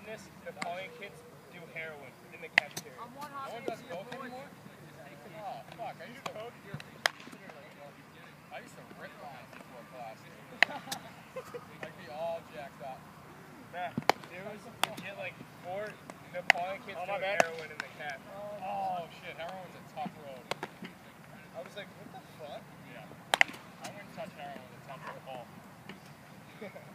Witness Napoleon kids do heroin in the cafeteria. No one does coke anymore? Oh, fuck. I used to rip lines before class. I'd be all jacked up. Nah, there was legit like 4 Napoleon kids doing heroin in the caf. Oh, shit. Heroin's a tough road. I was like, what the fuck? Yeah. I wouldn't touch heroin with a 10-foot pole.